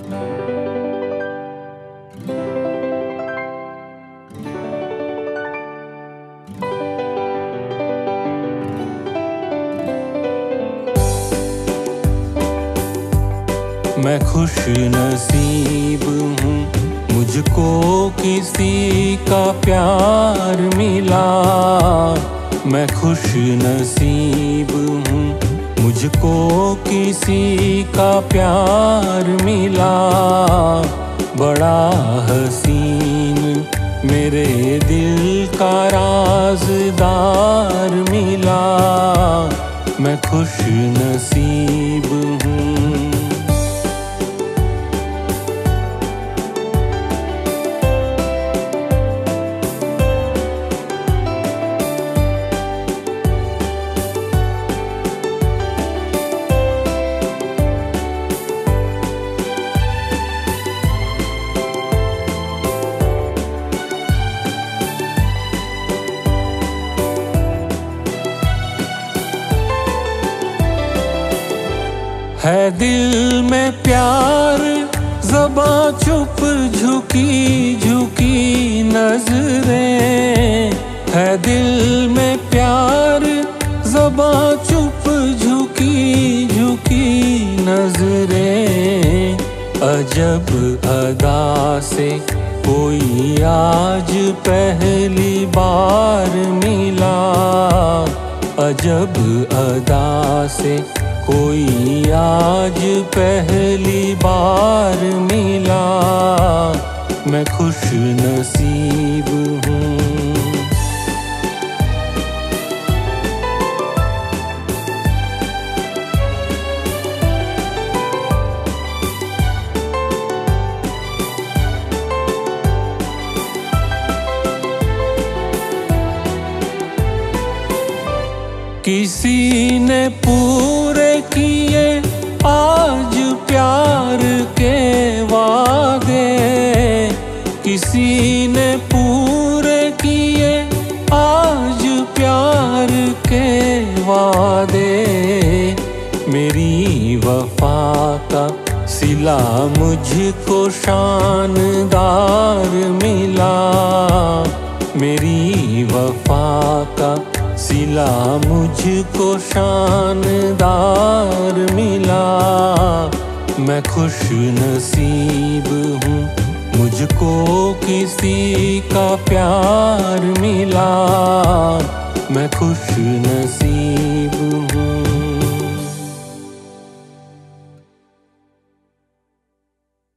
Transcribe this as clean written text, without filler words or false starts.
मैं खुश नसीब हूँ, मुझको किसी का प्यार मिला। मैं खुश नसीब हूँ, मुझको किसी का प्यार मिला। बड़ा हसीन मेरे दिल का राज़दार मिला। मैं खुश नसीब हूँ। है दिल में प्यार, ज़बां चुप झुकी झुकी नजरें। है दिल में प्यार, ज़बां चुप झुकी झुकी नजरें। अजब अदा से कोई आज पहली बार मिला। अजब अदा से कोई आज पहली बार मिला। मैं खुश नसीब हूँ। किसी ने पूरे किए आज प्यार के वादे। किसी ने पूरे किए आज प्यार के वादे। मेरी वफा का सिला मुझको शानदार मिला। मेरी वफा का सिला मुझको शानदार मिला। मैं खुश नसीब हूँ, मुझको किसी का प्यार मिला। मैं खुश नसीब हूँ।